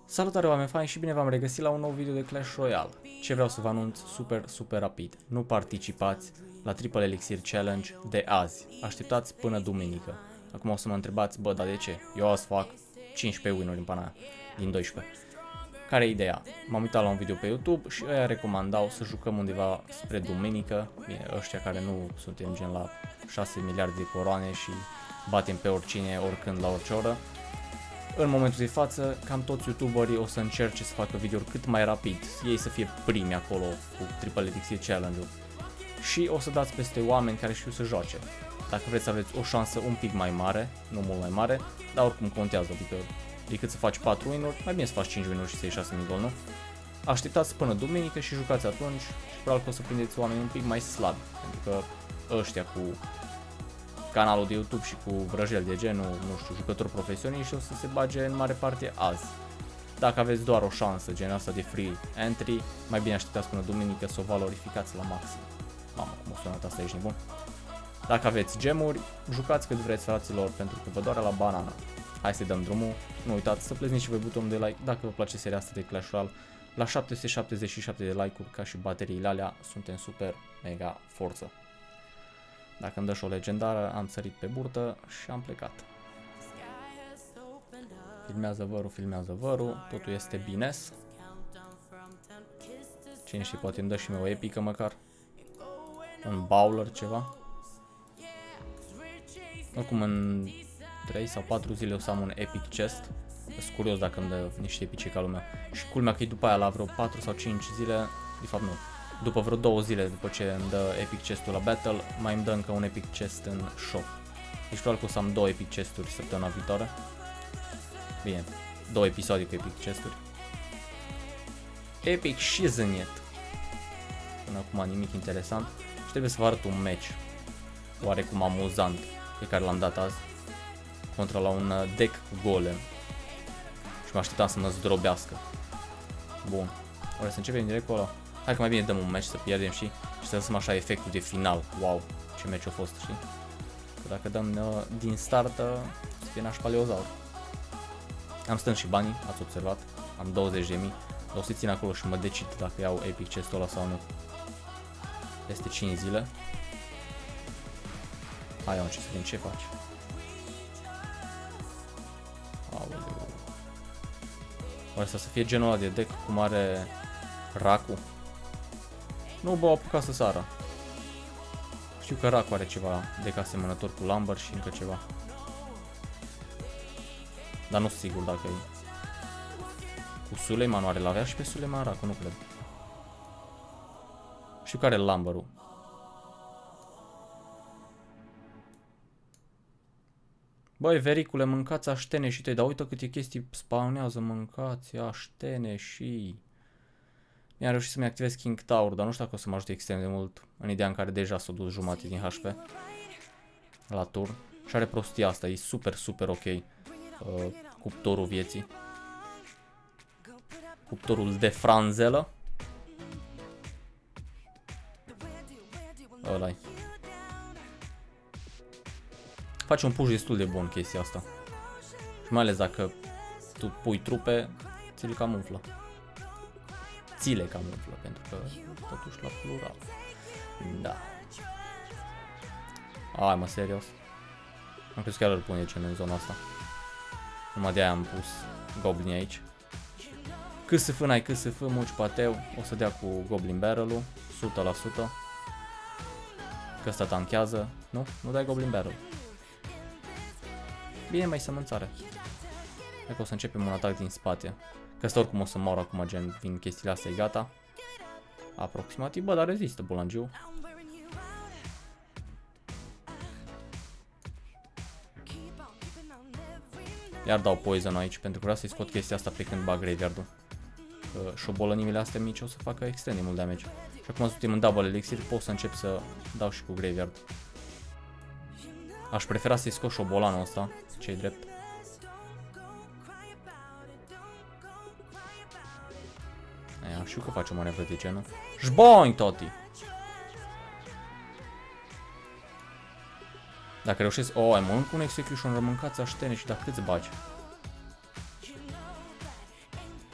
Salutare oameni faini și bine v-am regăsit la un nou video de Clash Royale. Ce vreau să vă anunț super rapid. Nu participați la Triple Elixir Challenge de azi. Așteptați până duminică. Acum o să mă întrebați, bă, dar de ce? Eu azi fac 15 win-uri în pana aia, din 12. Care e ideea? M-am uitat la un video pe YouTube și ăia recomandau să jucăm undeva spre duminică. Bine, ăștia care nu suntem gen la 6 miliarde de coroane și batem pe oricine, oricând, la orice oră. În momentul de față, cam toți youtuberii o să încerce să facă videouri cât mai rapid, ei să fie primi acolo cu Triple Elixir Challenge-ul. Și o să dați peste oameni care știu să joace. Dacă vreți să aveți o șansă un pic mai mare, nu mult mai mare, dar oricum contează, adică decât să faci 4 win-uri, mai bine să faci 5 win-uri și să iei 6.000 gol, nu? Așteptați până duminică și jucați atunci și probabil că o să prindeți oameni un pic mai slabi, pentru că ăștia cu canalul de YouTube și cu vrăjeli de genul, nu știu, jucători profesioniști o să se bage în mare parte azi. Dacă aveți doar o șansă gen asta de free entry, mai bine așteptați până duminică să o valorificați la maxim. Mamă, cum a sunat asta, ești nebun? Dacă aveți gemuri, jucați cât vreți, fraților, pentru că vă doare la banană. Hai să dăm drumul, nu uitați să plezniți și voi butonul de like dacă vă place seria asta de Clash Royale. La 777 de like-uri ca și bateriile alea, suntem super mega forță. Dacă îmi dă și o legendară, am sărit pe burtă și am plecat. Filmează vărul, totul este bines. Cine știe, poate îmi dă și mie o epică măcar. Un bowler, ceva. Oricum în 3 sau 4 zile o să am un epic chest. Sunt curios dacă îmi dă niște epice ca lumea. Și culmea că e după aia la vreo 4 sau 5 zile, de fapt nu. După vreo 2 zile după ce îmi dă epic chestul la battle, mai îmi dă încă un epic chest în shop. Deci probabil că o să am 2 epic chesturi săptămâna viitoare. Bine, 2 episoade cu epic chesturi. Epic shiznit. Până acum nimic interesant. Și trebuie să vă arăt un match oarecum amuzant pe care l-am dat azi contra la un deck cu golem. Și mă așteptam să mă zdrobească. Bun, oare să începem direct cu ăla? Hai că mai bine dăm un match să pierdem și să lăsăm așa efectul de final. Wow, ce match a fost, știi? Că dacă dăm din start, să fie nașpa leozaur. Am strâns și banii, ați observat. Am 20.000. O să țin acolo și mă decid dacă iau epic chestul ăla sau nu. Peste 5 zile. Hai, mă, ce să vedem ce faci. Aoleu. Oare să fie genul ăla de deck cum are Raku? Nu, bă, au apucat să sară. Știu că Raku are ceva deck asemănător cu Lumber și încă ceva. Dar nu sunt sigur dacă e. Cu Suleiman oare l-avea și pe Suleiman Raku, nu cred. Știu că are Lumber-ul. Băi, vericule, mâncați aștene și tăi, dar uită câte chestii spawnează, mâncați aștene și... Mi-a reușit să-mi activez King Tower, dar nu știu dacă o să mă ajute extrem de mult, în ideea în care deja s-a dus jumate din HP la turn. Și are prostia asta, e super ok. Cuptorul vieții. Cuptorul de franzelă. Ăla-i. Face un push destul de bun chestia asta. Și mai ales dacă tu pui trupe, ți le camuflă. Ți le camuflă, pentru că totuși la plural. Da. Hai, mă, serios. Am crezut că chiar îl pune gen în zona asta. Numai de-aia am pus goblin aici. KSF n-ai KSF, muci pateu. O să dea cu Goblin Barrel-ul 100%. Că ăsta tanchează. Nu? Nu dai Goblin Barrel. Bine, mai sămânțare. Hai că o să începem un atac din spate. Că ăsta oricum o să moară acum, gen, vin chestiile astea, e gata. Aproximativ, bă, dar rezistă bulangiu. Iar dau poison aici, pentru că vreau să-i scot chestia asta pe când bag graveyard-ul. Șobolănimile astea mici o să facă extrem de mult damage. Și acum suntem în double elixir, pot să încep să dau și cu graveyard. Aș prefera să-i scot șobolanul ăsta, ce-i drept. Aia, știu că face o manevră de genul. Jboing, toti! Dacă reușesc... Oh, ai mănânc un execution, rămâncați aștene și dacă câți bagi?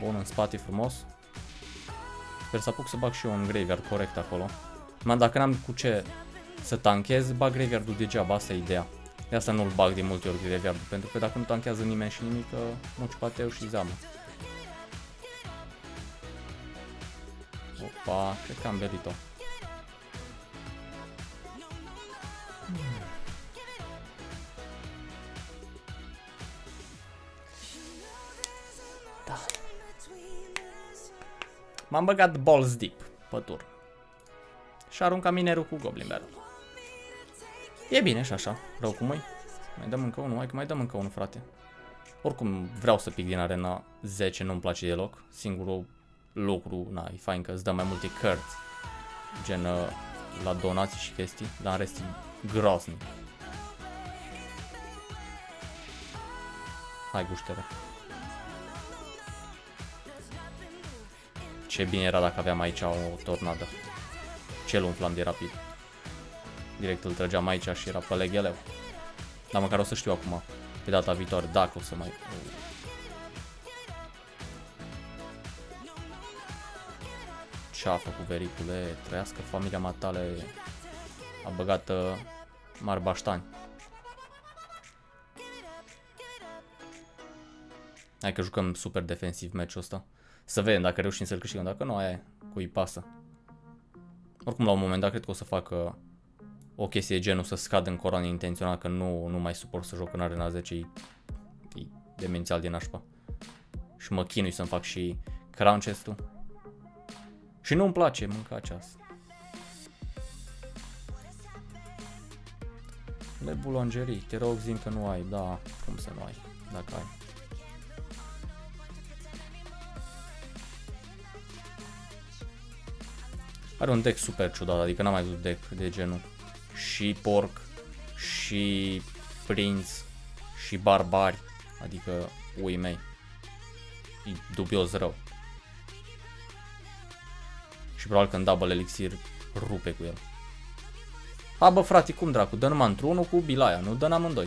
Bun, în spate frumos. Sper să apuc să bag și eu un graveyard corect acolo. Dacă n-am cu ce să tanchez, bag graveyard-ul degeaba, asta e ideea. De asta nu-l bag de multe ori graveyard-ul, pentru că dacă nu tanchează nimeni și nimic, muci pateu și zamă. Opa, cred că am berit-o. Da. M-am băgat balls deep pe tur. Și arunca minerul cu Goblin Barrel. E bine și așa, rău cum e. Mai dăm încă unul, hai că mai dăm încă unul, frate. Oricum vreau să pic din arena 10, nu-mi place deloc. Singurul lucru, na, e fain că îți dă mai multe cărți. Gen la donații și chestii, dar în rest e groaznic. Hai gușteră. Ce bine era dacă aveam aici o tornadă. Ce-l umflam de rapid. Direct îl trăgeam aici și era pe legheleu. Dar măcar o să știu acum, pe data viitoare, dacă o să mai... Ce-a făcut vericule? Trăiască familia matale. A băgat mari baștani. Hai că jucăm super defensiv meciul ăsta. Să vedem dacă reușim să-l câștigăm. Dacă nu, aia e, cui pasă. Oricum, la un moment dat, cred că o să facă o chestie de genul să scad în coroane intenționat, că nu mai suport să joc în arena 10. E demențial din nașpa. Și mă chinui să-mi fac și crown chest-ul. Și nu-mi place mânca ceas. Le boulangerii, te rog zi că nu ai. Da, cum să nu ai, dacă ai. Are un deck super ciudat, adică n-am mai văzut deck de genul. Și porc, și prinț, și barbari, adică ui mei. E dubios rău. Și probabil că în double elixir rupe cu el. A, bă, frate, cum dracu, dă numai într-unul cu bilaia, nu dă în amândoi.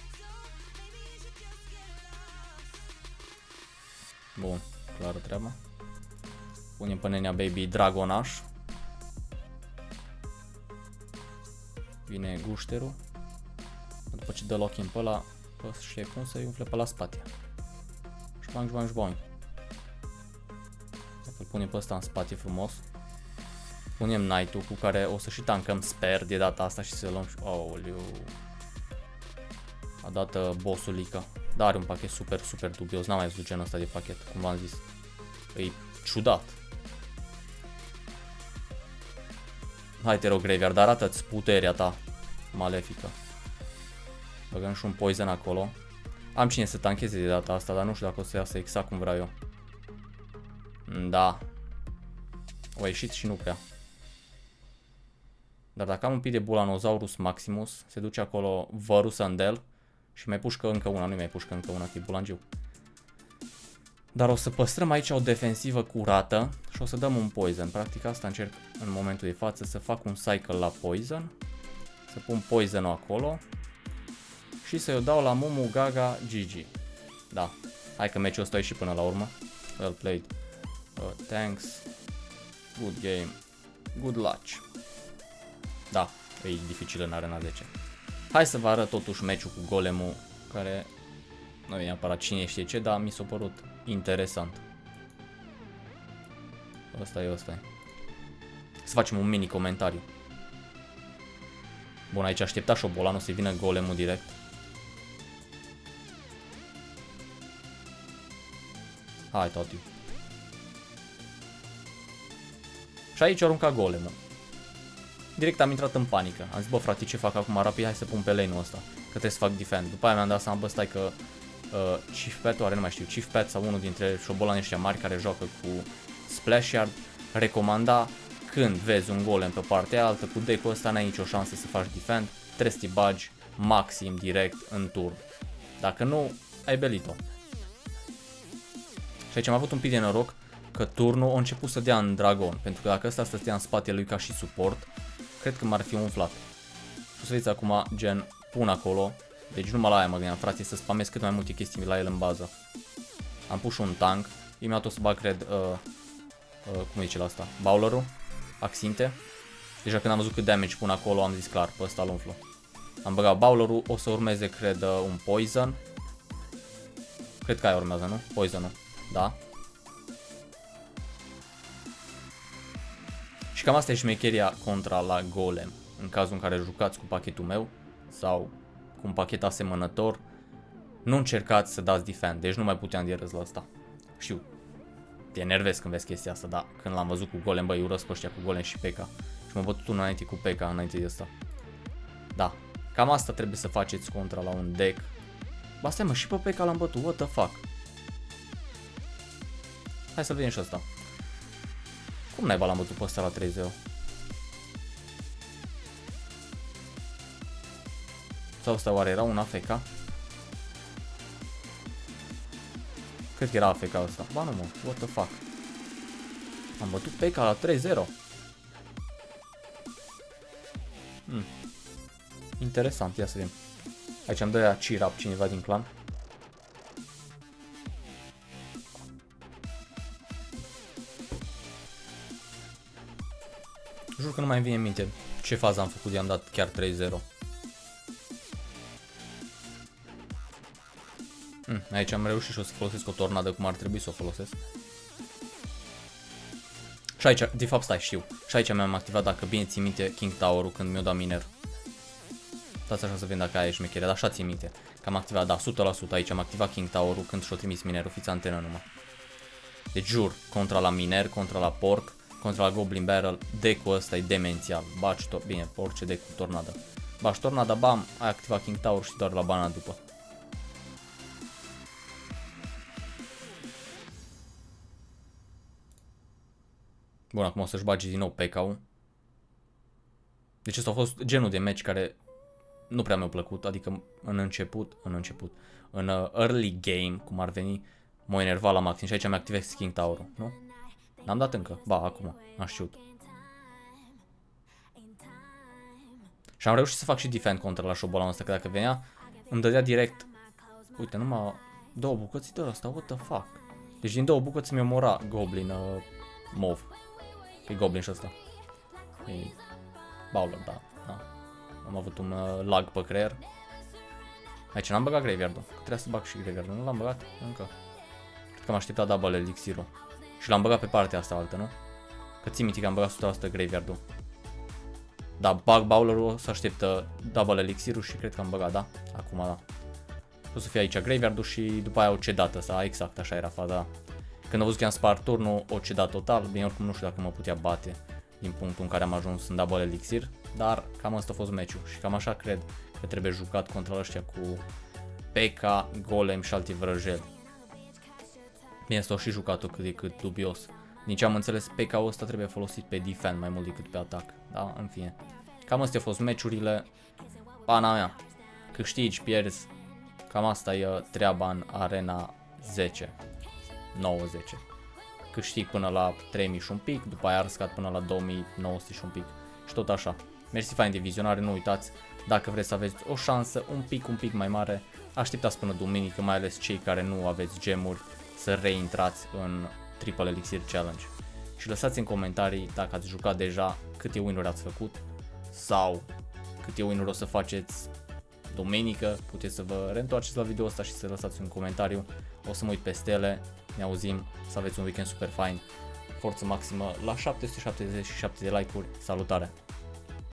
Bun, clară treaba. Punem pe nenea baby Dragonaș. Vine gușterul. După ce dă lock-in pe ăla, și cum să-i umfle pe la spate. Șbang, șbang, șbang. Dacă îl punem pe ăsta în spate frumos. Punem Knight-ul cu care o să și tankăm, sper, de data asta și să luăm și... Aoleu. A dat boss-ul Lica. Dar are un pachet super, super dubios. N-am mai văzut genul ăsta de pachet, cum v-am zis. E ciudat. Hai te rog, Graveyard, dar arată-ți puterea ta malefică. Băgăm și un poison acolo. Am cine să tancheze de data asta, dar nu știu dacă o să iasă exact cum vreau eu. Da. O ieșit și nu prea. Dar dacă am un pic de Bulanosaurus Maximus, se duce acolo Varus Andel și mai pușcă încă una, nu mai pușcă încă una, că e bulangiu. Dar o să păstrăm aici o defensivă curată și o să dăm un poison. Practic asta încerc în momentul de față, să fac un cycle la poison. Să pun poison-ul acolo. Și să-i dau la Mumu Gaga GG. Da, hai că meciul ăsta e și până la urmă. Well played. Thanks. Good game. Good luck. Da, e dificil în arena 10. Hai să vă arăt totuși meciul cu golemul, care nu e neapărat cine știe ce, dar mi s-a părut interesant. Ăsta e, ăsta e. Să facem un mini comentariu. Bun, aici aștepta șobolanul să vină golemul direct. Hai, toti. Și aici arunca golemul. Direct am intrat în panică. Am zis, bă, frate, ce fac acum rapid? Hai să pun pe lane-ul ăsta, că trebuie să fac defend. După aia mi-am dat seama, bă, stai că Chief Pet, oare nu mai știu, Chief Pet sau unul dintre șobolanii ăștia mari care joacă cu Splash Yard recomanda, când vezi un golem pe partea altă cu deck-ul ăsta, n-ai nicio șansă să faci defend, trebuie să te bagi maxim direct în turn. Dacă nu, ai belit-o. Și aici am avut un pic de noroc că turnul a început să dea în dragon, pentru că dacă ăsta stătea în spatele lui ca și suport, cred că m-ar fi umflat. Și o să vedeți acum, gen, pun acolo, deci numai la aia mă gândeam, frate, să spamez cât mai multe chestii la el în bază. Am pus și un tank, imediat o să bag, cred, cum zice la asta, Bowler-ul, Axinte. Deja când am văzut cât damage pun acolo, am zis clar, pe ăsta îl umflu. Am băgat Bowler-ul, o să urmeze, cred, un Poison. Cred că aia urmează, nu? Poison-ul, da. Și cam asta e șmecheria contra la Golem. În cazul în care jucați cu pachetul meu sau cu un pachet asemănător, nu încercați să dați defend, deci nu mai puteam de râs la asta. Știu, te enervezi când vezi chestia asta, dar când l-am văzut cu Golem, băi, urăsc pe ăștia cu Golem și P.E.K.K.A. Și m-am bătut unul înainte cu P.E.K.K.A. înainte de asta. Da, cam asta trebuie să faceți contra la un deck. Ba stai mă, și pe P.E.K.K.A. l-am bătut, what the fuck. Hai să-l vedem și ăsta. Cum naiba l-am bătut pe ăsta la 3-0? Sau ăsta oare era un AFK? Cred că era AFK ăsta. Ba nu mă, what the fuck. Am bătut P.E.K.K.A. la 3-0. Interesant, ia să vedem. Aici am dă cheer up cineva din clan. Jur că nu mai vine în minte ce fază am făcut de am dat chiar 3-0. Aici am reușit și o să folosesc o tornadă cum ar trebui să o folosesc. Și aici, de fapt stai, știu. Și aici mi-am activat, dacă bine ții minte, King Tower-ul când mi-o dat miner. Stați așa să vedem dacă aia e șmecherea, dar așa ții minte. Că am activat, da, 100% aici am activat King Tower-ul când și-o trimis minerul, fiți antenă numai. Deci jur, contra la miner, contra la porc, contra la Goblin Barrel, deck-ul ăsta e demențial. Baci tot, bine, orice deck cu tornada. Baci tornada, bam, ai activat King Tower și doar la bana după. Bun, acum o să-și bagi din nou P.E.K.K.A.-ul. Deci ăsta a fost genul de match care nu prea mi-a plăcut, adică în early game, cum ar veni, m-a enervat la maxim și aici mi-activez King Tower-ul, nu? N-am dat încă, ba, acum, am știut. Și am reușit să fac și defend contra la șobolanul ăsta, că dacă venea, îmi dădea direct, uite, numai două bucăți de ăsta, what the fuck? Deci din două bucăți mi-a omora Goblin mov. E Goblin și ăsta. E Bowler, da. Am avut un lag pe creier. Aici n-am băgat graveyard-ul. Trebuia să bag și graveyard-ul. Nu l-am băgat încă. Cred că am așteptat double elixir-ul. Și l-am băgat pe partea asta altă, nu? Că ții minte că am băgat 100% graveyard-ul. Da, bag Bowler-ul, să așteptă double elixir-ul și cred că am băgat, da? Acum, da. O să fie aici graveyard-ul și după aia o cedată asta. Exact, așa era faza. Când am văzut că am spart turnul, o cedat total. Bine, oricum nu știu dacă mă putea bate din punctul în care am ajuns în double elixir. Dar cam asta a fost meciul și cam așa cred că trebuie jucat contra ăștia cu P.E.K.K.A, Golem și alții vrăjeli. Bine, s-au și jucat-o cât de cât dubios. Din ce am înțeles, P.E.K.K.A-ul ăsta trebuie folosit pe defend mai mult decât pe atac. Da, în fine. Cam astea au fost meciurile. Pana mea. Câștigi, pierzi. Cam asta e treaba în arena 10. 9-10. Câștig până la 3000 și un pic, după aia răscat până la 2900 și un pic. Și tot așa. Mersi fain de vizionare, nu uitați, dacă vreți să aveți o șansă un pic mai mare, așteptați până duminică, mai ales cei care nu aveți gemuri, să reintrați în Triple Elixir Challenge. Și lăsați în comentarii dacă ați jucat deja, câte win-uri ați făcut sau câte win-uri o să faceți duminică. Puteți să vă reîntoarceți la video ăsta și să lăsați un comentariu. O să mă uit peste ele, ne auzim, să aveți un weekend super fain. Forță maximă la 777 de like-uri, salutare!